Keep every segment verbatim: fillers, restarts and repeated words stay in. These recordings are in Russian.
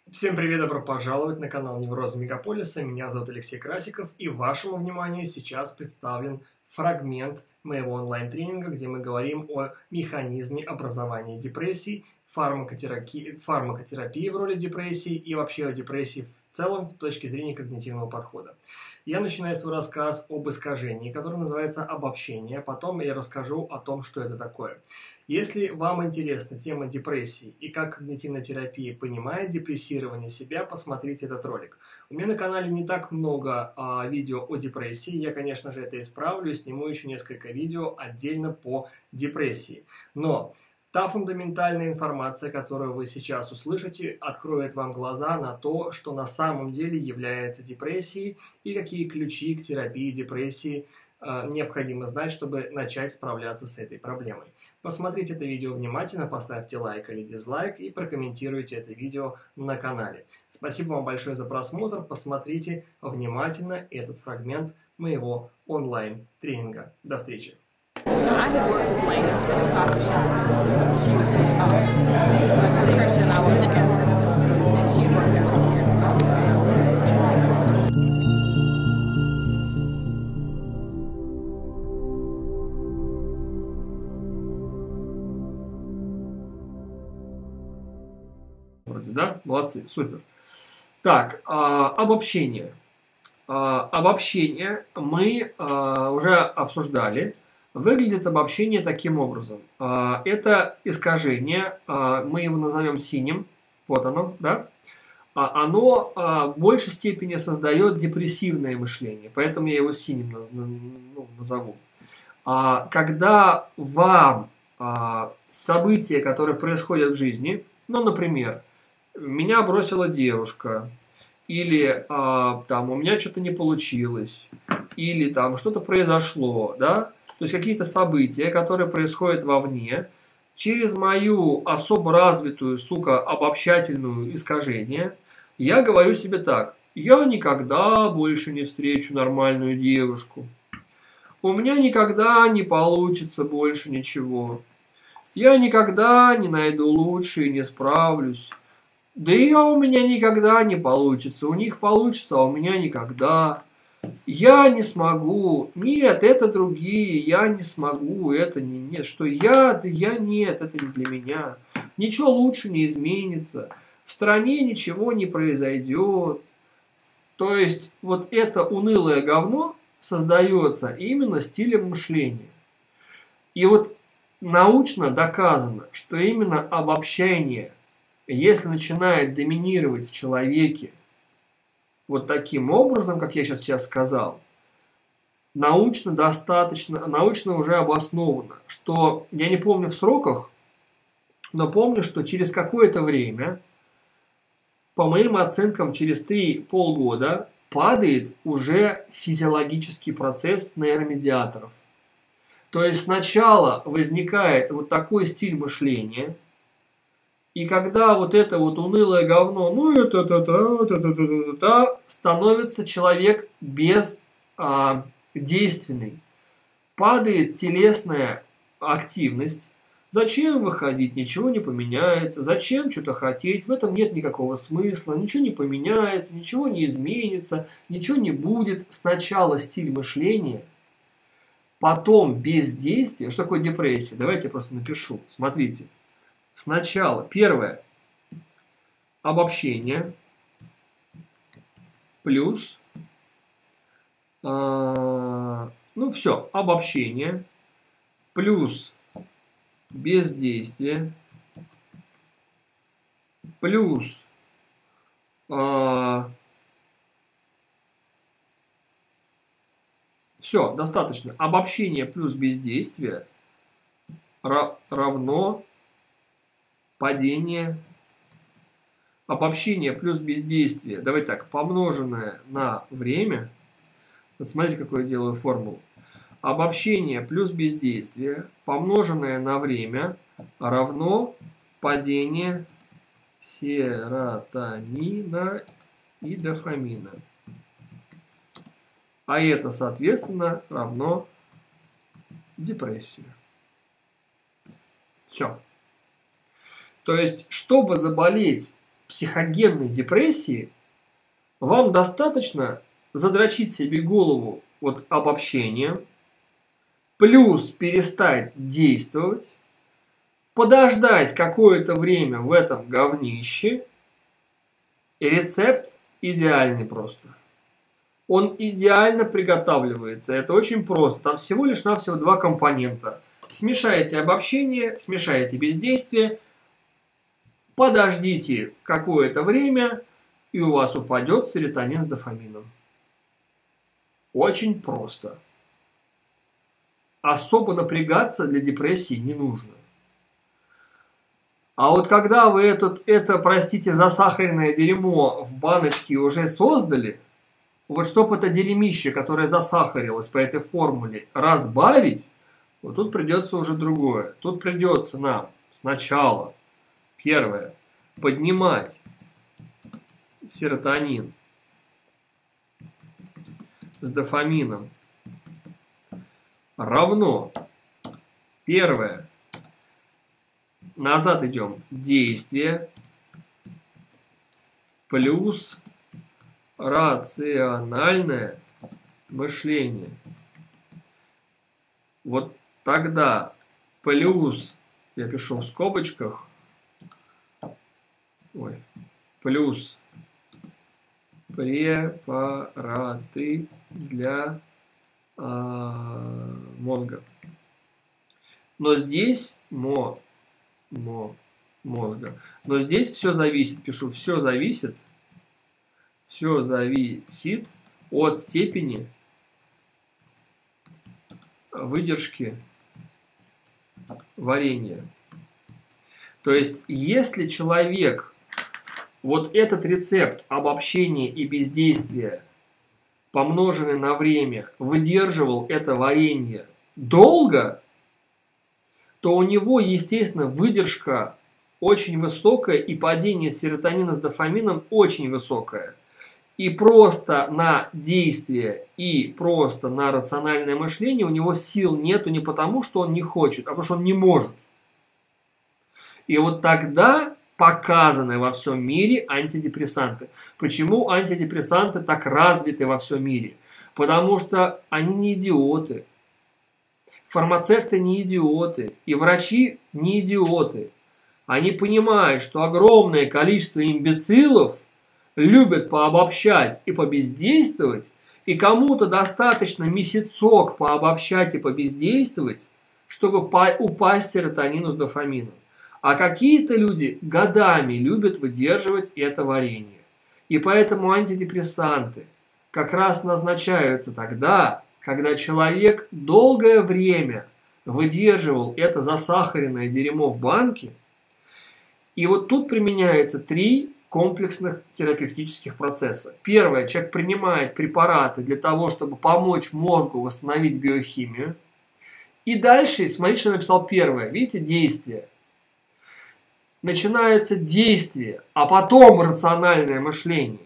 Всем привет, добро пожаловать на канал Неврозы Мегаполиса. Меня зовут Алексей Красиков, и вашему вниманию сейчас представлен фрагмент моего онлайн-тренинга, где мы говорим о механизме образования депрессий, фармакотерапии, фармакотерапии в роли депрессии и вообще о депрессии в целом с точки зрения когнитивного подхода. Я начинаю свой рассказ об искажении, которое называется обобщение. Потом я расскажу о том, что это такое. Если вам интересна тема депрессии и как когнитивная терапия понимает депрессирование себя, посмотрите этот ролик. У меня на канале не так много а, видео о депрессии. Я, конечно же, это исправлю и сниму еще несколько видео отдельно по депрессии. Но та фундаментальная информация, которую вы сейчас услышите, откроет вам глаза на то, что на самом деле является депрессией и какие ключи к терапии депрессии э, необходимо знать, чтобы начать справляться с этой проблемой. Посмотрите это видео внимательно, поставьте лайк или дизлайк и прокомментируйте это видео на канале. Спасибо вам большое за просмотр, посмотрите внимательно этот фрагмент моего онлайн-тренинга. До встречи! I had worked with Lane in a coffee shop. She was uh, Patricia and I worked together, and she worked there for years. Вроде, да? Молодцы, супер. Так, а, обобщение. А, обобщение мы а, уже обсуждали. Выглядит обобщение таким образом. Это искажение, мы его назовем синим, вот оно, да? Оно в большей степени создает депрессивное мышление, поэтому я его синим назову. Когда вам события, которые происходят в жизни, ну, например, меня бросила девушка, или там у меня что-то не получилось, или там что-то произошло, да? То есть какие-то события, которые происходят вовне, через мою особо развитую, сука, обобщательную искажение, я говорю себе так: я никогда больше не встречу нормальную девушку. У меня никогда не получится больше ничего. Я никогда не найду лучше и не справлюсь. Да и у меня никогда не получится. У них получится, а у меня никогда. Я не смогу. Нет, это другие. Я не смогу. Это не мне. Что я? Да я нет. Это не для меня. Ничего лучше не изменится. В стране ничего не произойдет. То есть вот это унылое говно создается именно стилем мышления. И вот научно доказано, что именно обобщение, если начинает доминировать в человеке вот таким образом, как я сейчас, сейчас сказал, научно достаточно, научно уже обосновано, что, я не помню в сроках, но помню, что через какое-то время, по моим оценкам, через три полгода падает уже физиологический процесс нейромедиаторов. То есть сначала возникает вот такой стиль мышления, и когда вот это вот унылое говно, ну это та та та та та та становится человек бездейственный. Падает телесная активность. Зачем выходить? Ничего не поменяется. Зачем что-то хотеть? В этом нет никакого смысла. Ничего не поменяется, ничего не изменится, ничего не будет. Сначала стиль мышления, потом бездействие. Что такое депрессия? Давайте я просто напишу. Смотрите. Сначала, первое, обобщение, плюс, э, ну все, обобщение, плюс бездействие, плюс э, все, достаточно. Обобщение плюс бездействие равно падение, обобщение плюс бездействие, давайте так, помноженное на время. Вот смотрите, какую я делаю формулу. Обобщение плюс бездействие, помноженное на время, равно падение серотонина и дофамина. А это, соответственно, равно депрессии. Все. То есть, чтобы заболеть психогенной депрессии вам достаточно задрочить себе голову вот обобщением, плюс перестать действовать, подождать какое-то время в этом говнище, и рецепт идеальный просто. Он идеально приготавливается. Это очень просто. Там всего лишь навсего два компонента. Смешайте обобщение, смешайте бездействие, подождите какое-то время, и у вас упадет серотонин с дофамином. Очень просто. Особо напрягаться для депрессии не нужно. А вот когда вы этот, это, простите, засахаренное дерьмо в баночке уже создали, вот чтобы это дерьмище, которое засахарилось по этой формуле, разбавить, вот тут придется уже другое. Тут придется нам сначала, первое, поднимать серотонин с дофамином равно, первое, назад идем, действие плюс рациональное мышление. Вот тогда плюс, я пишу в скобочках, ой, плюс препараты для э, мозга. Но здесь мо, мо, мозга. Но здесь все зависит, пишу, все зависит, все зависит от степени выдержки варенья. То есть, если человек вот этот рецепт обобщения и бездействия, помноженный на время, выдерживал это варенье долго, то у него, естественно, выдержка очень высокая и падение серотонина с дофамином очень высокое. И просто на действие и просто на рациональное мышление у него сил нету не потому, что он не хочет, а потому что он не может. И вот тогда показаны во всем мире антидепрессанты. Почему антидепрессанты так развиты во всем мире? Потому что они не идиоты. Фармацевты не идиоты. И врачи не идиоты. Они понимают, что огромное количество имбецилов любят пообобщать и побездействовать, и кому-то достаточно месяцок пообобщать и побездействовать, чтобы упасть серотонину с дофамином. А какие-то люди годами любят выдерживать это варенье. И поэтому антидепрессанты как раз назначаются тогда, когда человек долгое время выдерживал это засахаренное дерьмо в банке. И вот тут применяются три комплексных терапевтических процесса. Первое, человек принимает препараты для того, чтобы помочь мозгу восстановить биохимию. И дальше, смотрите, что написал первое. Видите, действие. Начинается действие, а потом рациональное мышление.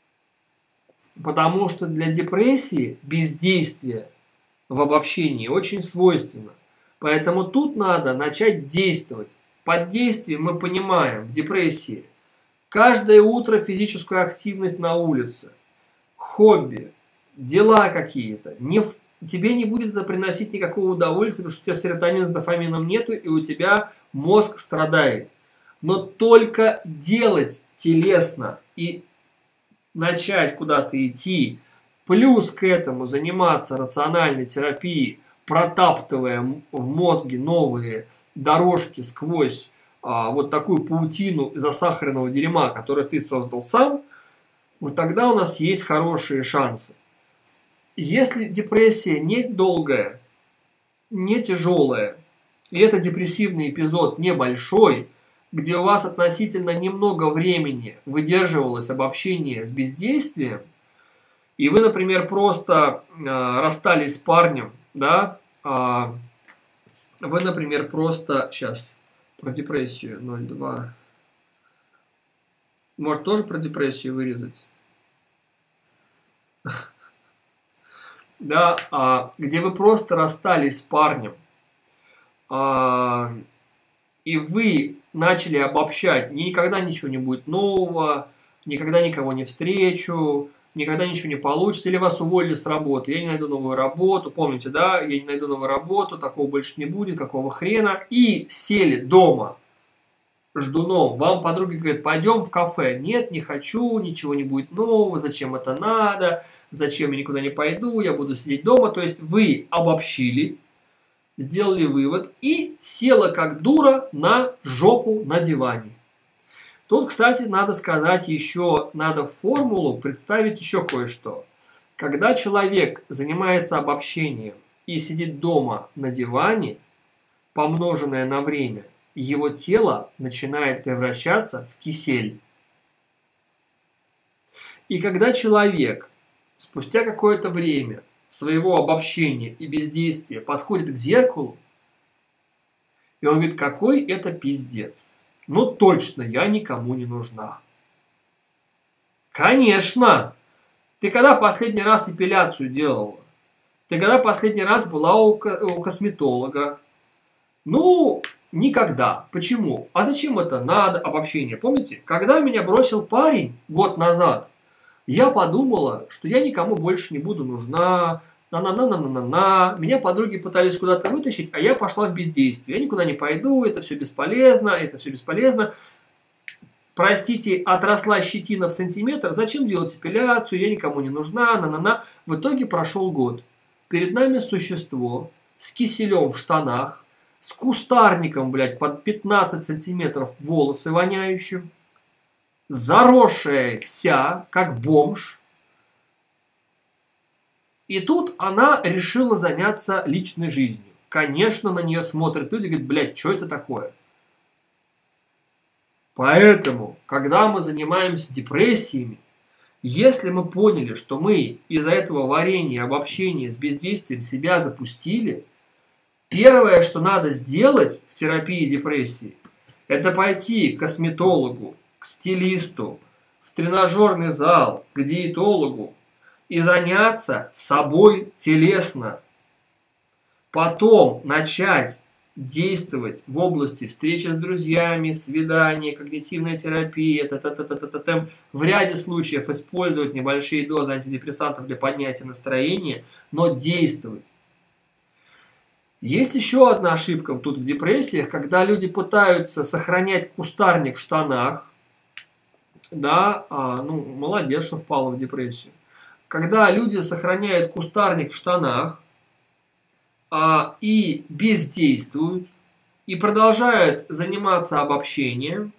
Потому что для депрессии бездействие в обобщении очень свойственно. Поэтому тут надо начать действовать. Под действием мы понимаем в депрессии каждое утро физическую активность на улице, хобби, дела какие-то. Не в... Тебе не будет это приносить никакого удовольствия, потому что у тебя серотонина с дофамином нету, и у тебя мозг страдает. Но только делать телесно и начать куда-то идти, плюс к этому заниматься рациональной терапией, протаптывая в мозге новые дорожки сквозь а, вот такую паутину засахаренного дерьма, который ты создал сам, вот тогда у нас есть хорошие шансы. Если депрессия не долгая, не тяжелая, и это депрессивный эпизод небольшой, где у вас относительно немного времени выдерживалось обобщение с бездействием, и вы, например, просто э, расстались с парнем, да, э, вы, например, просто, сейчас, про депрессию, ноль два, может тоже про депрессию вырезать? Да, где вы просто расстались с парнем, и вы начали обобщать, никогда ничего не будет нового, никогда никого не встречу, никогда ничего не получится, или вас уволили с работы, я не найду новую работу, помните, да, я не найду новую работу, такого больше не будет, какого хрена, и сели дома ждуном, вам подруги говорят, пойдем в кафе, нет, не хочу, ничего не будет нового, зачем это надо, зачем я никуда не пойду, я буду сидеть дома, то есть вы обобщили, сделали вывод и села как дура на жопу на диване. Тут, кстати, надо сказать еще, надо в формулу представить еще кое-что. Когда человек занимается обобщением и сидит дома на диване, помноженное на время, его тело начинает превращаться в кисель. И когда человек спустя какое-то время своего обобщения и бездействия подходит к зеркалу, и он говорит, какой это пиздец. Ну точно, я никому не нужна. Конечно! Ты когда последний раз эпиляцию делала? Ты когда последний раз была у, у косметолога? Ну, никогда. Почему? А зачем это надо, обобщение? Помните, когда меня бросил парень год назад, я подумала, что я никому больше не буду нужна, на-на-на-на-на-на. Меня подруги пытались куда-то вытащить, а я пошла в бездействие. Я никуда не пойду, это все бесполезно, это все бесполезно. Простите, отросла щетина в сантиметр, зачем делать эпиляцию, я никому не нужна, на-на-на. В итоге прошел год. Перед нами существо с киселем в штанах, с кустарником, блядь, под пятнадцать сантиметров волосы воняющим, заросшая вся, как бомж. И тут она решила заняться личной жизнью. Конечно, на нее смотрят люди и говорят, блядь, что это такое? Поэтому, когда мы занимаемся депрессиями, если мы поняли, что мы из-за этого варенья, обобщения с бездействием себя запустили, первое, что надо сделать в терапии депрессии, это пойти к косметологу, к стилисту, в тренажерный зал, к диетологу и заняться собой телесно. Потом начать действовать в области встречи с друзьями, свидания, когнитивная терапия, та -та -та -та -та -та -та. В ряде случаев использовать небольшие дозы антидепрессантов для поднятия настроения, но действовать. Есть еще одна ошибка тут в депрессиях, когда люди пытаются сохранять кустарник в штанах, да, а, ну, молодец, что впала в депрессию. Когда люди сохраняют кустарник в штанах а, и бездействуют, и продолжают заниматься обобщением,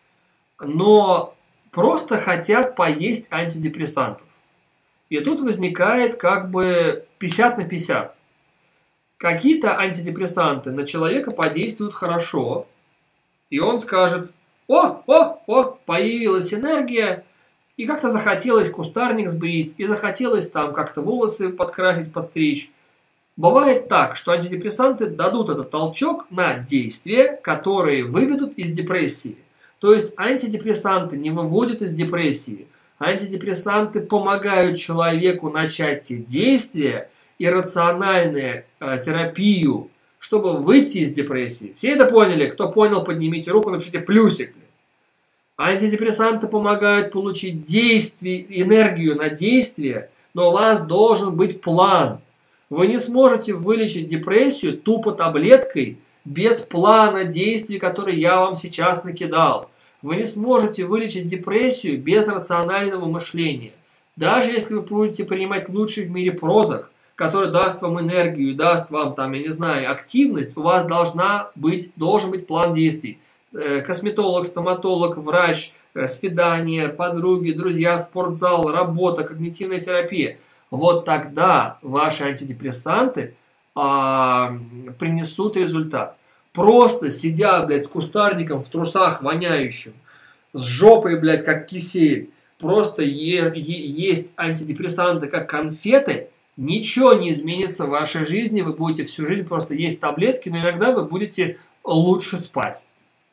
но просто хотят поесть антидепрессантов. И тут возникает как бы пятьдесят на пятьдесят. Какие-то антидепрессанты на человека подействуют хорошо, и он скажет, о, о, о, появилась энергия, и как-то захотелось кустарник сбрить, и захотелось там как-то волосы подкрасить, подстричь. Бывает так, что антидепрессанты дадут этот толчок на действия, которые выведут из депрессии. То есть антидепрессанты не выводят из депрессии. Антидепрессанты помогают человеку начать те действия и рациональную э, терапию, чтобы выйти из депрессии. Все это поняли? Кто понял, поднимите руку, напишите плюсик. Антидепрессанты помогают получить действие, энергию на действие, но у вас должен быть план. Вы не сможете вылечить депрессию тупо таблеткой без плана действий, который я вам сейчас накидал. Вы не сможете вылечить депрессию без рационального мышления. Даже если вы будете принимать лучший в мире прозак, который даст вам энергию, даст вам, там, я не знаю, активность, у вас должна быть, должен быть план действий. Косметолог, стоматолог, врач, свидание, подруги, друзья, спортзал, работа, когнитивная терапия. Вот тогда ваши антидепрессанты а, принесут результат. Просто сидя, блядь, с кустарником в трусах воняющим, с жопой, блядь, как кисель, просто е е есть антидепрессанты как конфеты, ничего не изменится в вашей жизни, вы будете всю жизнь просто есть таблетки, но иногда вы будете лучше спать.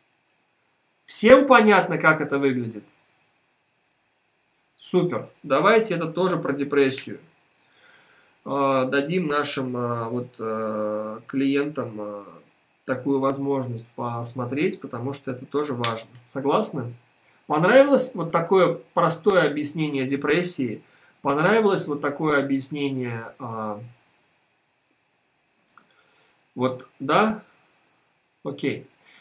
Всем понятно, как это выглядит? Супер. Давайте это тоже про депрессию. Дадим нашим вот, клиентам такую возможность посмотреть, потому что это тоже важно. Согласны? Понравилось вот такое простое объяснение депрессии? Понравилось вот такое объяснение? А, вот, да? Окей.